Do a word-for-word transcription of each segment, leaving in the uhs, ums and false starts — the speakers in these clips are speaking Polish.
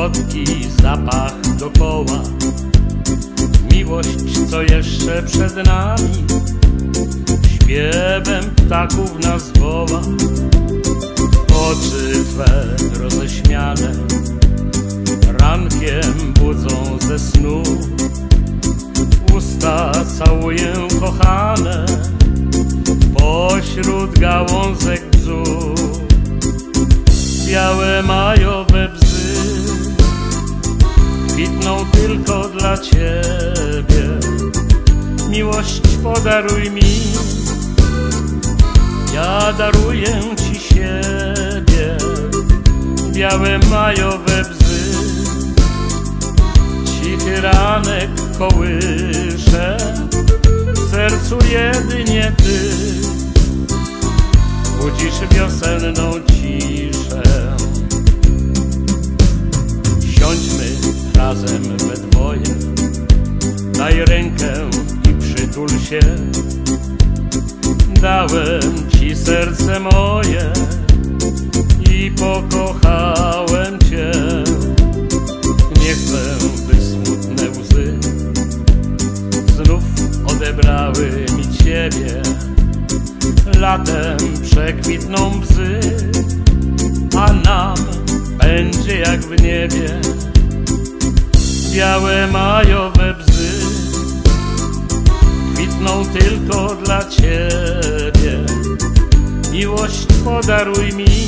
słodki zapach dokoła, miłość, co jeszcze przed nami, śpiewem ptaków nas woła. Oczy Twe roześmiane rankiem budzą ze snu, usta całuję kochane pośród gałązek bzu. Białe majowe bzy kwitną tylko dla Ciebie. Miłość podaruj mi, ja daruję Ci siebie. Białe majowe bzy, cichy ranek kołysze, w sercu jedynie Ty budzisz wiosenną ciszę. Siądźmy razem we dwoje, daj rękę i przytul się. Dałem Ci serce moje i pokochałem Cię. Nie chcę, by smutne łzy znów odebrały mi Ciebie. Latem przekwitną bzy, a nam będzie jak w niebie. Białe majowe bzy kwitną tylko dla Ciebie. Miłość podaruj mi,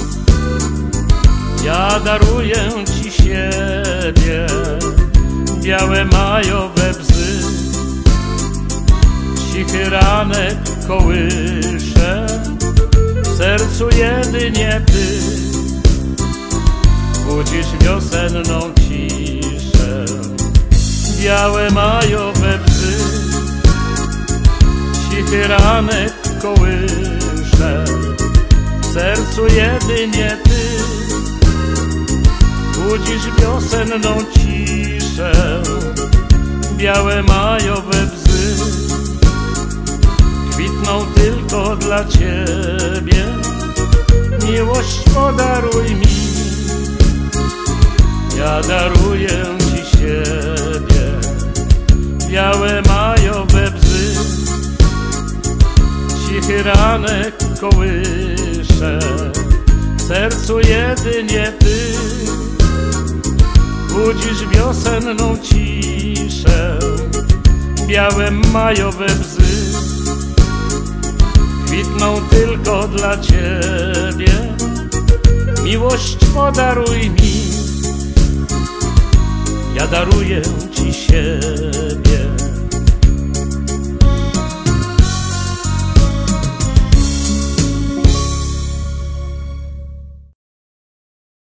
ja daruję Ci siebie. Białe majowe bzy, cichy ranek kołysze, w sercu jedynie Ty budzisz wiosenną ciszę. Białe majowe bzy, cichy ranek kołysze, w sercu jedynie Ty budzisz wiosenną ciszę. Białe majowe bzy kwitną tylko dla Ciebie. Miłość podaruj mi, ja daruję Ci siebie. Białe majowe bzy, cichy ranek kołysze, w sercu jedynie Ty budzisz wiosenną ciszę. Białe majowe bzy kwitną tylko dla Ciebie. Miłość podaruj mi, ja daruję Ci siebie.